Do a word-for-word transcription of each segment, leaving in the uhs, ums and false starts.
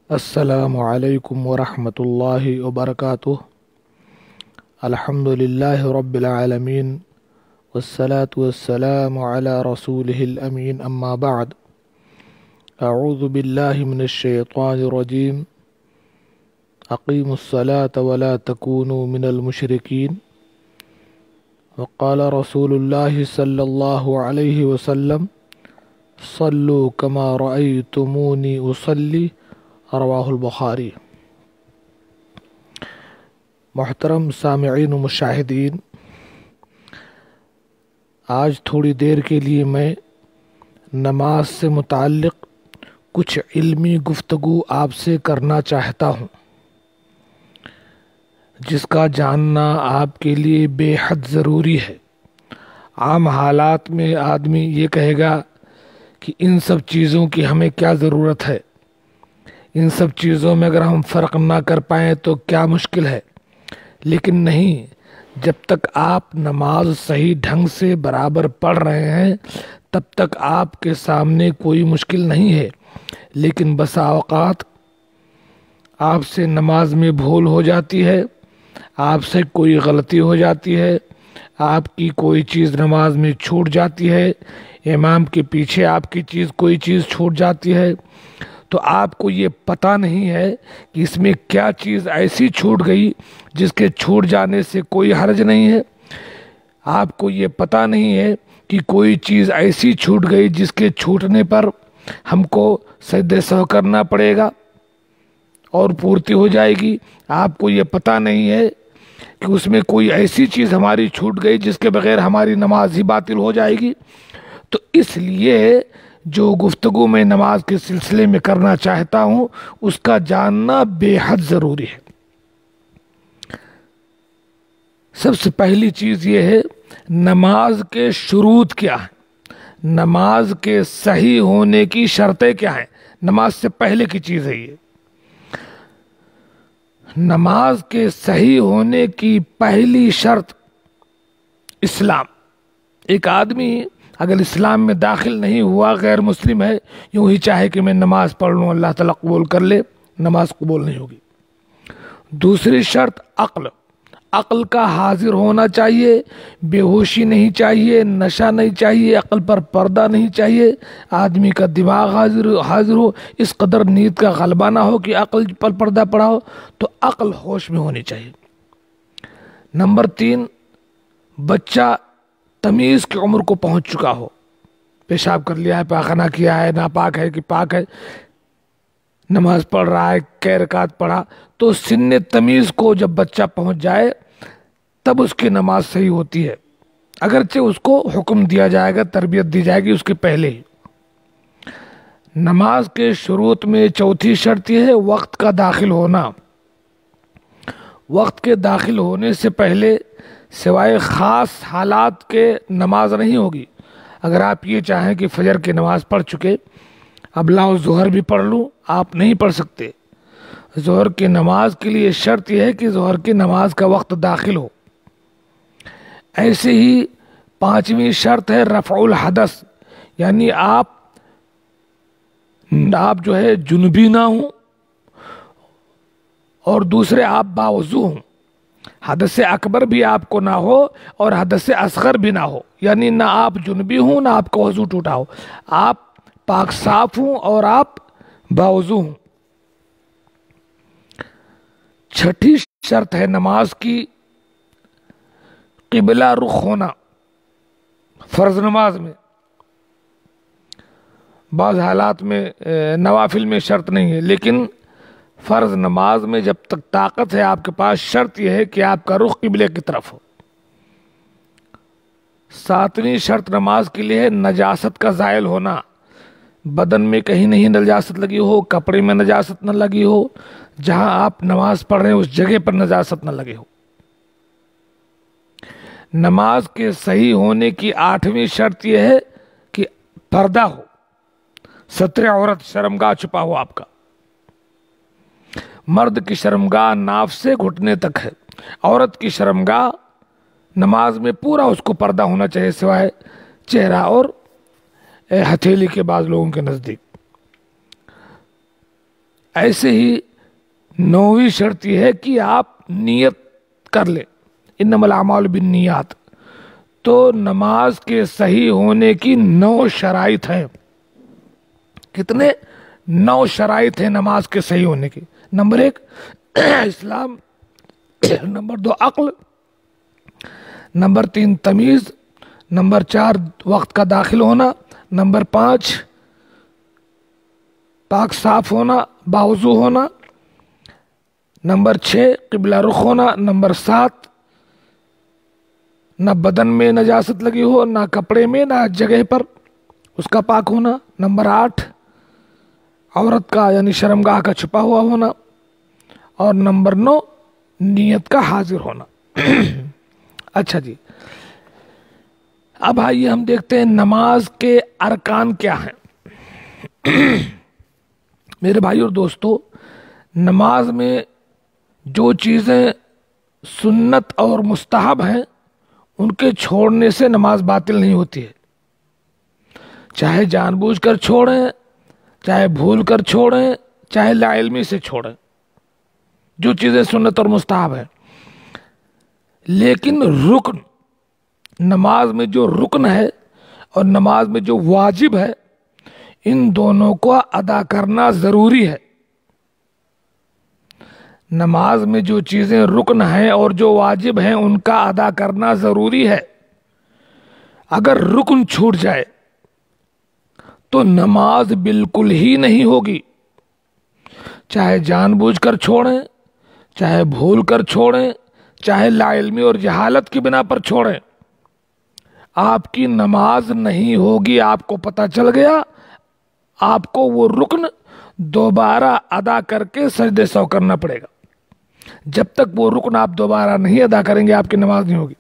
السلام علیکم ورحمۃ اللہ وبرکاتہ۔ الحمد للہ رب العالمین والصلاة والسلام علی رسولہ الامین، اما بعد، اعوذ باللہ من الشیطان الرجیم، اقیموا الصلاة ولا تکونوا من المشرکین، وقال رسول اللہ صلی اللہ علیہ وسلم صلوا کما رأیتمونی اصلی، رواہ البخاری۔ محترم سامعین و مشاہدین، آج تھوڑی دیر کے لیے میں نماز سے متعلق کچھ علمی گفتگو آپ سے کرنا چاہتا ہوں، جس کا جاننا آپ کے لیے بے حد ضروری ہے۔ عام حالات میں آدمی یہ کہے گا کہ ان سب چیزوں کی ہمیں کیا ضرورت ہے، ان سب چیزوں میں اگر ہم فرق نہ کر پائیں تو کیا مشکل ہے، لیکن نہیں، جب تک آپ نماز صحیح ڈھنگ سے برابر پڑھ رہے ہیں تب تک آپ کے سامنے کوئی مشکل نہیں ہے۔ لیکن بسا اوقات آپ سے نماز میں بھول ہو جاتی ہے، آپ سے کوئی غلطی ہو جاتی ہے، آپ کی کوئی چیز نماز میں چھوٹ جاتی ہے، امام کے پیچھے آپ کی چیز کوئی چیز چھوٹ جاتی ہے، تو آپ کو یہ پتہ نہیں ہے کہ اس میں کیا چیز ایسی چھوٹ گئی جس کے چھوٹ جانے سے کوئی حرج نہیں ہے۔ آپ کو یہ پتہ نہیں ہے کہ کوئی چیز ایسی چھوٹ گئی جس کے چھوٹنے پر ہم کو سجدہ سہو کرنا پڑے گا اور پورتی ہو جائے گی۔ آپ کو یہ پتہ نہیں ہے کہ اس میں کوئی ایسی چیز ہماری چھوٹ گئی جس کے بغیر ہماری نماز ہی باطل ہو جائے گی۔ تو اس لیے جو گفتگو میں نماز کے سلسلے میں کرنا چاہتا ہوں اس کا جاننا بے حد ضروری ہے۔ سب سے پہلی چیز یہ ہے، نماز کے شروط کیا ہیں، نماز کے صحیح ہونے کی شرطیں کیا ہیں۔ نماز سے پہلے کی چیز ہے یہ۔ نماز کے صحیح ہونے کی پہلی شرط اسلام۔ ایک آدمی اگر اسلام میں داخل نہیں ہوا، غیر مسلم ہے، یوں ہی چاہے کہ میں نماز پڑھ لوں اللہ تعالیٰ قبول کر لے، نماز قبول نہیں ہوگی۔ دوسری شرط عقل، عقل کا حاضر ہونا چاہیے، بے ہوشی نہیں چاہیے، نشہ نہیں چاہیے، عقل پر پردہ نہیں چاہیے، آدمی کا دماغ حاضر حاضر ہو، اس قدر نیند کا غلبہ نہ ہو کہ عقل پر پردہ پڑا ہو، تو عقل ہوش میں ہونی چاہیے۔ نمبر تین، بچہ تمیز کی عمر کو پہنچ چکا ہو، پیشاب کر لیا ہے، پاخانہ کیا ہے، ناپاک ہے کہ پاک ہے، نماز پڑھ رہا ہے، کئی رکعت پڑھا، تو سن تمیز کو جب بچہ پہنچ جائے تب اس کی نماز صحیح ہوتی ہے، اگرچہ اس کو حکم دیا جائے گا، تربیت دی جائے گی اس کے پہلے ہی۔ نماز کے شروط میں چوتھی شرط یہ ہے وقت کا داخل ہونا۔ وقت کے داخل ہونے سے پہلے سوائے خاص حالات کے نماز نہیں ہوگی۔ اگر آپ یہ چاہیں کہ فجر کی نماز پڑھ چکے، اب لاؤ ظہر بھی پڑھ لوں، آپ نہیں پڑھ سکتے۔ ظہر کی نماز کے لیے شرط یہ ہے کہ ظہر کی نماز کا وقت داخل ہو۔ ایسے ہی پانچویں شرط ہے رفع الحدث، یعنی آپ آپ جو ہے جنبی نہ ہوں اور دوسرے آپ باوضو ہوں، حدث اکبر بھی آپ کو نہ ہو اور حدث اصغر بھی نہ ہو، یعنی نہ آپ جنبی ہوں نہ آپ کا وضو ٹوٹا ہو، آپ پاک صاف ہوں اور آپ باوضو ہوں۔ چھٹی شرط ہے نماز کی قبلہ رخ ہونا۔ فرض نماز میں بعض حالات میں نوافل میں شرط نہیں ہے، لیکن فرض نماز میں جب تک طاقت ہے آپ کے پاس، شرط یہ ہے کہ آپ کا رخ قبلے کی طرف ہو۔ ساتویں شرط نماز کے لیے ہے نجاست کا زائل ہونا، بدن میں کہیں نہیں نجاست لگی ہو، کپڑے میں نجاست نہ لگی ہو، جہاں آپ نماز پڑھ رہے ہیں اس جگہ پر نجاست نہ لگے ہو۔ نماز کے صحیح ہونے کی آٹھویں شرط یہ ہے کہ پردہ ہو، ستر عورت، شرمگاہ چھپا ہو آپ کا۔ مرد کی شرمگاہ ناف سے گھٹنے تک ہے، عورت کی شرمگاہ نماز میں پورا اس کو پردہ ہونا چاہیے سوائے چہرہ اور ہتھیلی کے بعض لوگوں کے نزدیک۔ ایسے ہی نویں شرط یہ ہے کہ آپ نیت کر لیں، انما الاعمال بالنیات۔ تو نماز کے صحیح ہونے کی نو شرائط ہیں۔ کتنے؟ نو شرائط ہیں نماز کے صحیح ہونے کی۔ نمبر ایک اسلام، نمبر دو عقل، نمبر تین تمیز، نمبر چار وقت کا داخل ہونا، نمبر پانچ پاک صاف ہونا، باوضو ہونا، نمبر چھ قبلہ رخ ہونا، نمبر سات نہ بدن میں نجاست لگی ہو، نہ کپڑے میں، نہ جگہ پر اس کا پاک ہونا، نمبر آٹھ عورت کا یعنی شرمگاہ کا چھپا ہوا ہونا، اور نمبر نو نیت کا حاضر ہونا۔ اچھا جی، اب آئیے ہم دیکھتے ہیں نماز کے ارکان کیا ہیں۔ میرے بھائی اور دوستو، نماز میں جو چیزیں سنت اور مستحب ہیں ان کے چھوڑنے سے نماز باطل نہیں ہوتی ہے، چاہے جان بوجھ کر چھوڑیں، چاہے بھول کر چھوڑیں، چاہے لا علمی سے چھوڑیں، جو چیزیں سنت اور مستحب ہیں۔ لیکن رکن، نماز میں جو رکن ہے اور نماز میں جو واجب ہے، ان دونوں کو ادا کرنا ضروری ہے۔ نماز میں جو چیزیں رکن ہیں اور جو واجب ہیں ان کا ادا کرنا ضروری ہے۔ اگر رکن چھوٹ جائے تو نماز بالکل ہی نہیں ہوگی، چاہے جان بوجھ کر چھوڑیں، چاہے بھول کر چھوڑیں، چاہے لا علمی اور جہالت کی بنا پر چھوڑیں، آپ کی نماز نہیں ہوگی۔ آپ کو پتہ چل گیا، آپ کو وہ رکن دوبارہ ادا کر کے سجدے سو کرنا پڑے گا۔ جب تک وہ رکن آپ دوبارہ نہیں ادا کریں گے آپ کی نماز نہیں ہوگی۔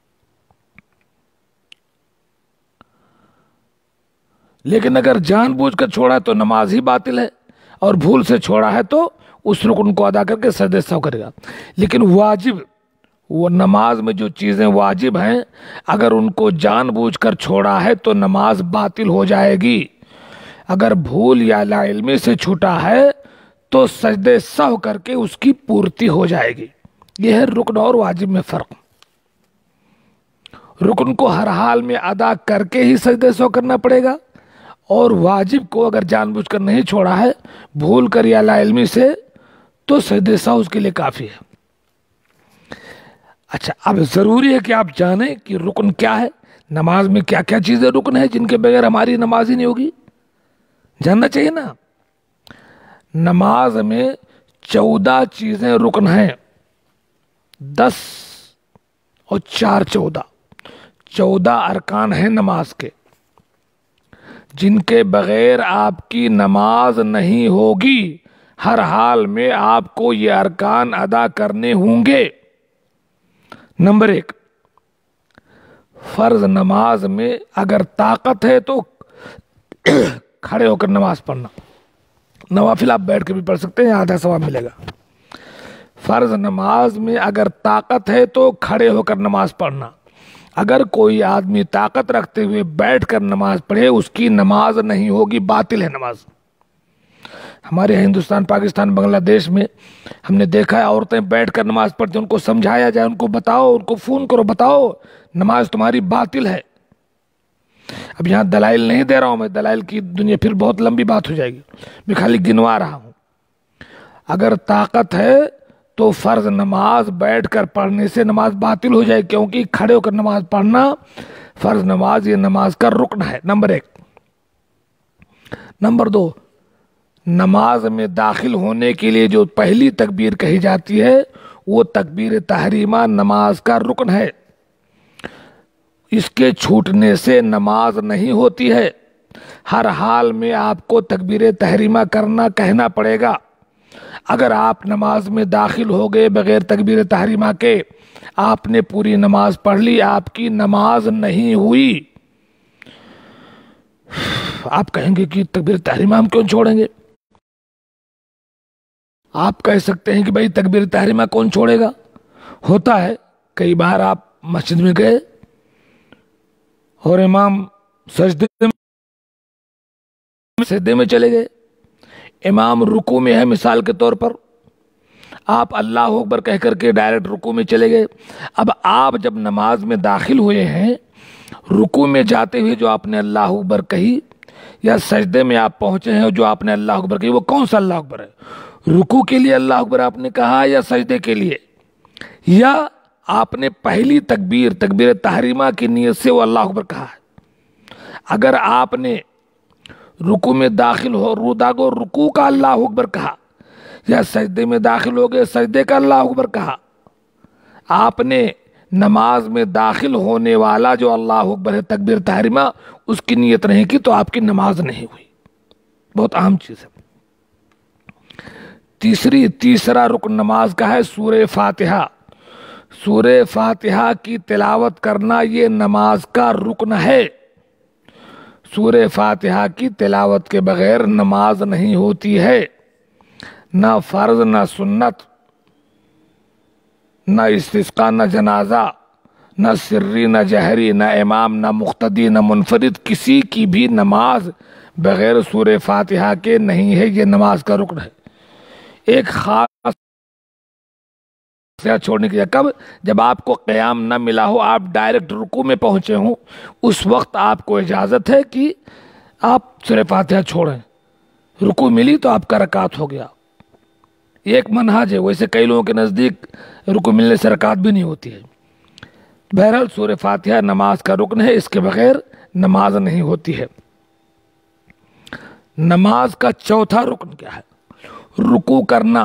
لیکن اگر جان بوجھ کر چھوڑا ہے تو نماز ہی باطل ہے، اور بھول سے چھوڑا ہے تو اس رکن کو ادا کر کے سجدے سو کرے گا۔ لیکن واجب، وہ نماز میں جو چیزیں واجب ہیں اگر ان کو جان بوجھ کر چھوڑا ہے تو نماز باطل ہو جائے گی۔ اگر بھول یا لا علمی سے چھوٹا ہے تو سجدے سہو کر کے اس کی پورتی ہو جائے گی۔ یہ ہے رکن اور واجب میں فرق۔ رکن کو ہر حال میں ادا کر کے ہی سجدے سہو کرنا پڑے گا، اور واجب کو اگر جان بوجھ کر نہیں چھوڑا ہے بھول کر یا لا علمی سے تو سجدے سہو اس کے لیے کافی ہے۔ اچھا، اب ضروری ہے کہ آپ جانیں کہ رکن کیا ہے، نماز میں کیا کیا چیزیں رکن ہیں جن کے بغیر ہماری نماز ہی نہیں ہوگی، جاننا چاہیے نا۔ نماز میں چودہ چیزیں رکن ہیں، دس اور چار چودہ، چودہ ارکان ہیں نماز کے جن کے بغیر آپ کی نماز نہیں ہوگی۔ ہر حال میں آپ کو یہ ارکان ادا کرنے ہوں گے۔ نمبر ایک، فرض نماز میں اگر طاقت ہے تو کھڑے ہو کر نماز پڑھنا، نوافل آپ بیٹھ کے بھی پڑھ سکتے ہیں، آدھا ثواب ملے گا۔ فرض نماز میں اگر طاقت ہے تو کھڑے ہو کر نماز پڑھنا۔ اگر کوئی آدمی طاقت رکھتے ہوئے بیٹھ کر نماز پڑھے اس کی نماز نہیں ہوگی، باطل ہے نماز۔ ہمارے ہندوستان، پاکستان، بنگلہ دیش میں ہم نے دیکھا ہے عورتیں بیٹھ کر نماز پڑھتی ہیں، ان کو سمجھایا جائے، ان کو بتاؤ، ان کو فون کرو، بتاؤ نماز تمہاری باطل ہے۔ اب یہاں دلائل نہیں دے رہا ہوں میں، دلائل کی دنیا پھر بہت لمبی بات ہو جائے گی، میں خالی گنوا رہا ہوں۔ اگر طاقت ہے تو فرض نماز بیٹھ کر پڑھنے سے نماز باطل ہو جائے، کیونکہ کھڑے ہو کر نماز پڑھنا فرض نماز یہ نماز کا رکن ہے، نمبر ایک۔ نمبر دو، نماز میں داخل ہونے کے لیے جو پہلی تکبیر کہی جاتی ہے وہ تکبیر تحریمہ نماز کا رکن ہے، اس کے چھوٹنے سے نماز نہیں ہوتی ہے۔ ہر حال میں آپ کو تکبیر تحریمہ کرنا کہنا پڑے گا۔ اگر آپ نماز میں داخل ہو گئے بغیر تکبیر تحریمہ کے، آپ نے پوری نماز پڑھ لی، آپ کی نماز نہیں ہوئی۔ آپ کہیں گے کہ تکبیر تحریمہ ہم کیوں چھوڑیں گے؟ آپ کہہ سکتے ہیں کہ بھائی تکبیر تحریمہ کون چھوڑے گا؟ ہوتا ہے کئی بار آپ مسجد میں گئے اور امام سجدے میں سجدے میں چلے گئے، امام رکوع میں ہے مثال کے طور پر، آپ اللہ اکبر کہہ کر کے ڈائریکٹ رکوع میں چلے گئے۔ اب آپ جب نماز میں داخل ہوئے ہیں، رکوع میں جاتے ہوئے جو آپ نے اللہ اکبر کہی، یا سجدے میں آپ پہنچے ہیں جو آپ نے اللہ اکبر کہی، وہ کون سا اللہ اکبر ہے؟ رکوع کے لیے اللہ اکبر آپ نے کہا یا سجدے کے لیے؟ یا آپ نے پہلی تکبیر تکبیر تحریمہ کی نیت سے وہ اللہ اکبر کہا ہے؟ اگر آپ نے رکوع میں داخل ہو رودا کو رکوع کا اللہ اکبر کہا، یا سجدے میں داخل ہو گئے سجدے کا اللہ اکبر کہا، آپ نے نماز میں داخل ہونے والا جو اللہ اکبر ہے تکبیر تحریمہ اس کی نیت نہیں کی تو آپ کی نماز نہیں ہوئی۔ بہت اہم چیز ہے۔ تیسری تیسرا رکن نماز کا ہے سورہ فاتحہ۔ سورہ فاتحہ کی تلاوت کرنا یہ نماز کا رکن ہے۔ سورہ فاتحہ کی تلاوت کے بغیر نماز نہیں ہوتی ہے، نہ فرض نہ سنت، نہ استسقاء نہ جنازہ، نہ سری نہ جہری، نہ امام نہ مقتدی نہ منفرد، کسی کی بھی نماز بغیر سورہ فاتحہ کے نہیں ہے، یہ نماز کا رکن ہے۔ ایک خاص چھوڑنے کی کب جب آپ کو قیام نہ ملا ہو، آپ ڈائریکٹ رکوع میں پہنچے ہوں، اس وقت آپ کو اجازت ہے کہ آپ سورہ فاتحہ چھوڑیں۔ رکوع ملی تو آپ کا رکعت ہو گیا، ایک منہج ہے۔ ویسے کئی لوگوں کے نزدیک رکوع ملنے سے رکعت بھی نہیں ہوتی ہے۔ بہرحال سورہ فاتحہ نماز کا رکن ہے، اس کے بغیر نماز نہیں ہوتی ہے۔ نماز کا چوتھا رکن کیا ہے؟ رکوع کرنا۔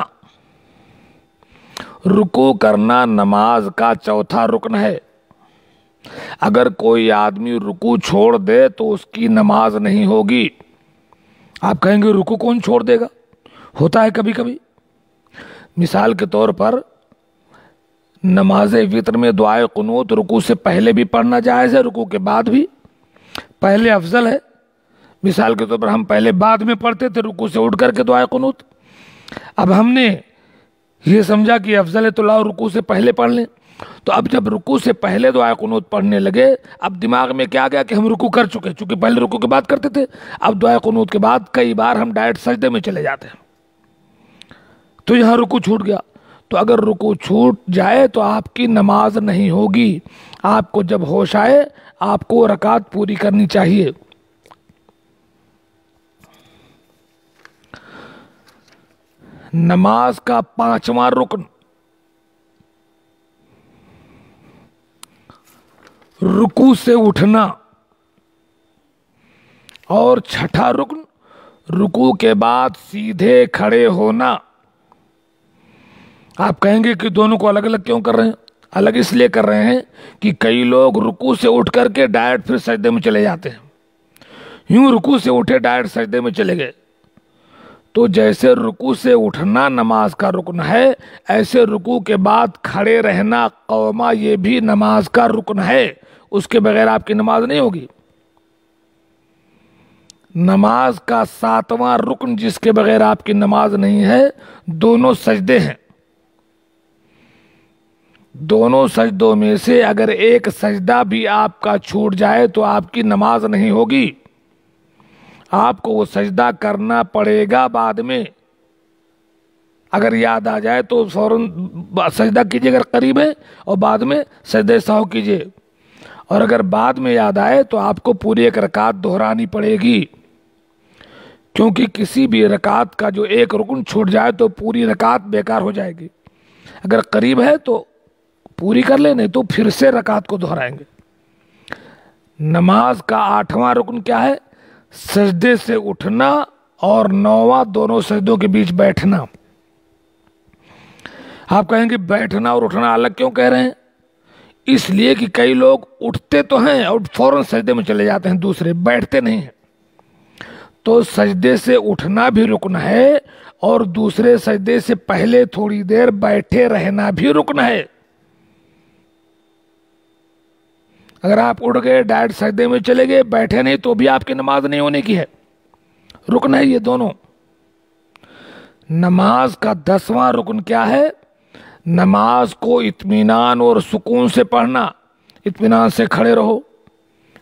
رکوع کرنا نماز کا چوتھا رکن ہے۔ اگر کوئی آدمی رکوع چھوڑ دے تو اس کی نماز نہیں ہوگی۔ آپ کہیں گے رکوع کون چھوڑ دے گا؟ ہوتا ہے کبھی کبھی۔ مثال کے طور پر نماز وتر میں دعائے قنوت رکوع سے پہلے بھی پڑھنا جائز ہے، رکوع کے بعد بھی۔ پہلے افضل ہے، مثال کے طور پر ہم پہلے بعد میں پڑھتے تھے رکوع سے اٹھ کر کے دعائے قنوت۔ اب ہم نے یہ سمجھا کہ افضل ہے تو لاؤ رکوع سے پہلے پڑھ لیں، تو اب جب رکوع سے پہلے دعائے قنوت پڑھنے لگے، اب دماغ میں کیا گیا کہ ہم رکوع کر چکے، چونکہ پہلے رکوع کے بعد کرتے تھے، اب دعائے قنوت کے بعد کئی بار ہم ڈائریکٹ سجدے میں چلے جاتے ہیں، تو یہاں رکوع چھوٹ گیا۔ تو اگر رکوع چھوٹ جائے تو آپ کی نماز نہیں ہوگی۔ آپ کو جب ہوش آئے آپ کو رکعت پوری کرنی چاہیے۔ نماز کا پانچواں رکن رکوع سے اٹھنا، اور چھٹا رکن رکوع کے بعد سیدھے کھڑے ہونا۔ آپ کہیں گے کہ دونوں کو الگ الگ کیوں کر رہے ہیں؟ الگ اس لیے کر رہے ہیں کہ کئی لوگ رکوع سے اٹھ کر کے ڈائریکٹ پھر سجدے میں چلے جاتے ہیں۔ یوں رکوع سے اٹھے ڈائریکٹ سجدے میں چلے گئے، تو جیسے رکوع سے اٹھنا نماز کا رکن ہے، ایسے رکوع کے بعد کھڑے رہنا قوما یہ بھی نماز کا رکن ہے، اس کے بغیر آپ کی نماز نہیں ہوگی۔ نماز کا ساتواں رکن جس کے بغیر آپ کی نماز نہیں ہے، دونوں سجدے ہیں۔ دونوں سجدوں میں سے اگر ایک سجدہ بھی آپ کا چھوٹ جائے تو آپ کی نماز نہیں ہوگی، آپ کو وہ سجدہ کرنا پڑے گا بعد میں۔ اگر یاد آ جائے تو فوراً سجدہ کیجئے اگر قریب ہے، اور بعد میں سجدہ سہو کیجئے، اور اگر بعد میں یاد آئے تو آپ کو پوری ایک رکعت دہرانی پڑے گی، کیونکہ کسی بھی رکعت کا جو ایک رکن چھوٹ جائے تو پوری رکعت بیکار ہو جائے گی۔ اگر قریب ہے تو پوری کر لیں، نہیں تو پھر سے رکعت کو دہرائیں گے۔ نماز کا آٹھواں رکن کیا ہے؟ سجدے سے اٹھنا اور نوواں دونوں سجدوں کے بیچ بیٹھنا۔ آپ کہیں گے بیٹھنا اور اٹھنا الگ کیوں کہہ رہے ہیں؟ اس لیے کہ کئی لوگ اٹھتے تو ہیں اور فوراً سجدے میں چلے جاتے ہیں، دوسرے بیٹھتے نہیں ہیں۔ تو سجدے سے اٹھنا بھی رکن ہے، اور دوسرے سجدے سے پہلے تھوڑی دیر بیٹھے رہنا بھی رکن ہے۔ اگر آپ اٹھ گئے ڈائریکٹ سجدے میں چلے گئے، بیٹھے نہیں، تو بھی آپ کی نماز نہیں ہونے کی ہے، رکن ہے یہ دونوں۔ نماز کا دسواں رکن کیا ہے؟ نماز کو اطمینان اور سکون سے پڑھنا۔ اطمینان سے کھڑے رہو،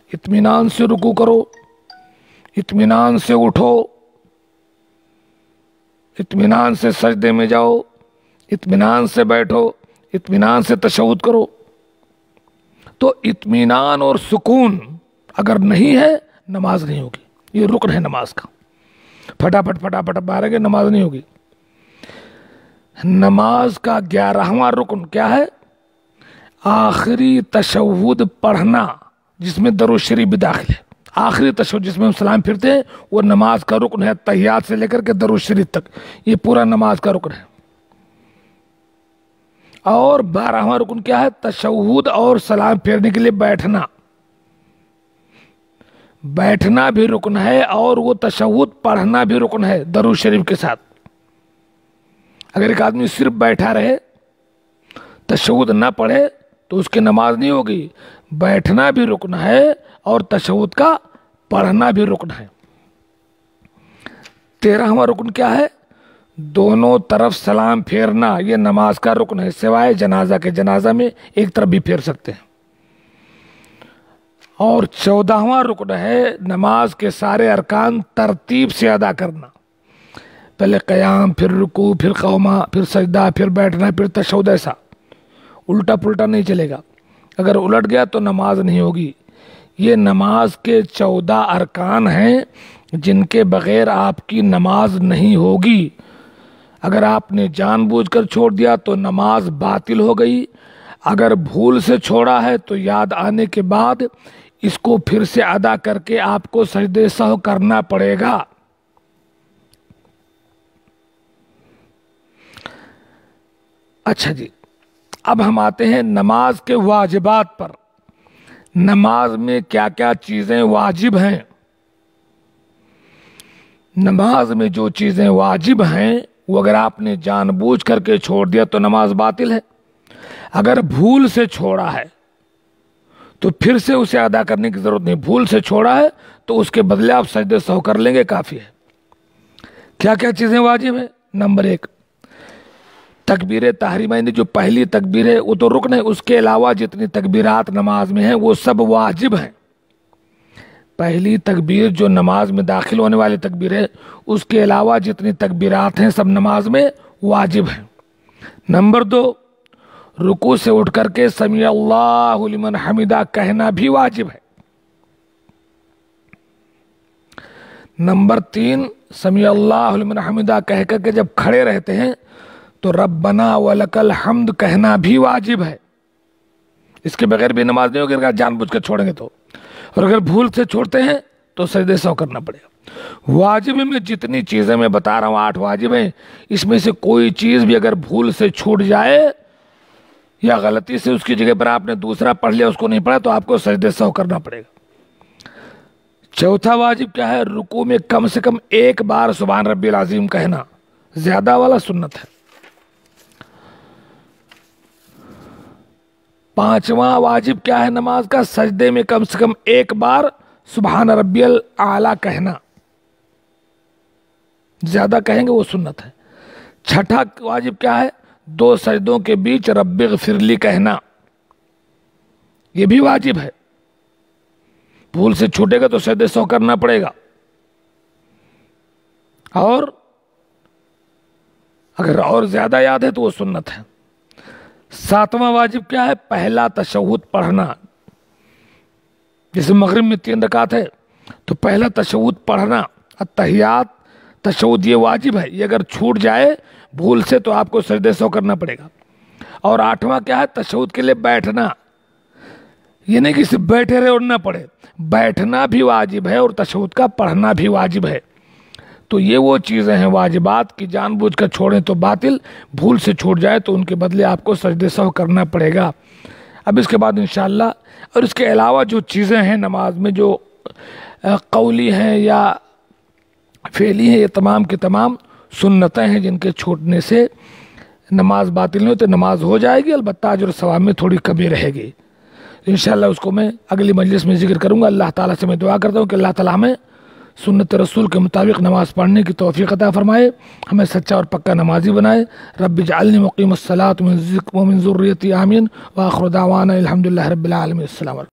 اطمینان سے رکوع کرو، اطمینان سے اٹھو، اطمینان سے سجدے میں جاؤ، اطمینان سے بیٹھو، اطمینان سے تشہد کرو۔ تو اطمینان اور سکون اگر نہیں ہے نماز نہیں ہوگی، یہ رکن ہے نماز کا۔ پھٹافٹ پھٹافٹ مارے گے نماز نہیں ہوگی۔ نماز کا گیارہواں رکن کیا ہے؟ آخری تشہد پڑھنا، جس میں درود شریف بھی داخل ہے۔ آخری تشہد جس میں ہم سلام پھرتے ہیں وہ نماز کا رکن ہے، تحیات سے لے کر کے درود شریف تک، یہ پورا نماز کا رکن ہے۔ اور بارہواں رکن کیا ہے؟ تشہد اور سلام پھیرنے کے لیے بیٹھنا۔ بیٹھنا بھی رکن ہے اور وہ تشہد پڑھنا بھی رکن ہے درود شریف کے ساتھ۔ اگر ایک آدمی صرف بیٹھا رہے، تشہد نہ پڑھے تو اس کی نماز نہیں ہوگی۔ بیٹھنا بھی رکن ہے اور تشہد کا پڑھنا بھی رکن ہے۔ تیرہواں رکن کیا ہے؟ دونوں طرف سلام پھیرنا، یہ نماز کا رکن ہے، سوائے جنازہ کے، جنازہ میں ایک طرف بھی پھیر سکتے ہیں۔ اور چودہواں رکن ہے نماز کے سارے ارکان ترتیب سے ادا کرنا، پہلے قیام، پھر رکوع، پھر قومہ، پھر سجدہ، پھر بیٹھنا، پھر تشہد، ایسا الٹا پلٹا نہیں چلے گا۔ اگر الٹ گیا تو نماز نہیں ہوگی۔ یہ نماز کے چودہ ارکان ہیں جن کے بغیر آپ کی نماز نہیں ہوگی۔ اگر آپ نے جان بوجھ کر چھوڑ دیا تو نماز باطل ہو گئی، اگر بھول سے چھوڑا ہے تو یاد آنے کے بعد اس کو پھر سے ادا کر کے آپ کو سجدے سہو کرنا پڑے گا۔ اچھا جی، اب ہم آتے ہیں نماز کے واجبات پر۔ نماز میں کیا کیا چیزیں واجب ہیں؟ نماز میں جو چیزیں واجب ہیں وہ اگر آپ نے جان بوجھ کر کے چھوڑ دیا تو نماز باطل ہے۔ اگر بھول سے چھوڑا ہے تو پھر سے اسے ادا کرنے کی ضرورت نہیں، بھول سے چھوڑا ہے تو اس کے بدلے آپ سجدے سہو کر لیں گے، کافی ہے۔ کیا کیا چیزیں واجب ہیں؟ نمبر ایک، تکبیر تحریمہ، یعنی جو پہلی تکبیر ہے وہ تو رکن ہے، اس کے علاوہ جتنی تکبیرات نماز میں ہیں وہ سب واجب ہیں۔ پہلی تکبیر جو نماز میں داخل ہونے والی تکبیر ہے، اس کے علاوہ جتنی تکبیرات ہیں سب نماز میں واجب ہیں۔ نمبر دو، رکوع سے اٹھ کر کے سمیع اللہ لمن حمدہ کہنا بھی واجب ہے۔ نمبر تین، سمیع اللہ لمن حمدہ کہہ کر کے جب کھڑے رہتے ہیں تو ربنا ولک الحمد کہنا بھی واجب ہے۔ اس کے بغیر بھی نماز نہیں ہوگی اگر جان بوجھ کر چھوڑیں گے تو، اور اگر بھول سے چھوڑتے ہیں تو سجدے سہو کرنا پڑے گا۔ واجب میں جتنی چیزیں میں بتا رہا ہوں آٹھ واجب ہیں، اس میں سے کوئی چیز بھی اگر بھول سے چھوٹ جائے یا غلطی سے اس کی جگہ پر آپ نے دوسرا پڑھ لیا، اس کو نہیں پڑھا، تو آپ کو سجدے سہو کرنا پڑے گا۔ چوتھا واجب کیا ہے؟ رکوع میں کم سے کم ایک بار سبحان ربی العظیم کہنا، زیادہ والا سنت ہے۔ پانچواں واجب کیا ہے نماز کا؟ سجدے میں کم سے کم ایک بار سبحان ربی الاعلیٰ کہنا، زیادہ کہیں گے وہ سنت ہے۔ چھٹا واجب کیا ہے؟ دو سجدوں کے بیچ رب اغفر لی کہنا، یہ بھی واجب ہے۔ بھول سے چھوٹے گا تو سجدے سہو کرنا پڑے گا۔ اور اگر اور زیادہ یاد ہے تو وہ سنت ہے۔ ساتواں واجب کیا ہے؟ پہلا تشہد پڑھنا، جیسے مغرب میں تین رکعت ہے تو پہلا تشہد پڑھنا، التحیات تشہد، یہ واجب ہے۔ یہ اگر چھوٹ جائے بھول سے تو آپ کو سجدے سہو کرنا پڑے گا۔ اور آٹھواں کیا ہے؟ تشہد کے لیے بیٹھنا، یہ نہیں کہ صرف بیٹھے رہے اور نہ پڑھے، بیٹھنا بھی واجب ہے اور تشہد کا پڑھنا بھی واجب ہے۔ تو یہ وہ چیزیں ہیں واجبات کی جان بوجھ کر چھوڑیں تو باطل، بھول سے چھوٹ جائے تو ان کے بدلے آپ کو سجدے سہو کرنا پڑے گا۔ اب اس کے بعد انشاءاللہ، اور اس کے علاوہ جو چیزیں ہیں نماز میں جو قولی ہیں یا فعلی ہیں، یہ تمام کے تمام سنتیں ہیں جن کے چھوٹنے سے نماز باطل نہیں ہوتے، نماز ہو جائے گی، البتہ اجر و ثواب میں تھوڑی کمی رہے گی۔ انشاءاللہ اس کو میں اگلی مجلس میں ذکر کروں گا۔ اللہ تعالیٰ سے میں دعا کرتا ہوں کہ اللہ تعالیٰ ہمیں سنت رسول کے مطابق نماز پڑھنے کی توفیق عطا فرمائے، ہمیں سچا اور پکا نمازی بنائے۔ رب اجعلنی مقیم الصلاۃ ومن ذریتی آمین۔ وآخر دعوانا الحمدللہ رب العالمین۔ السلام علیکم۔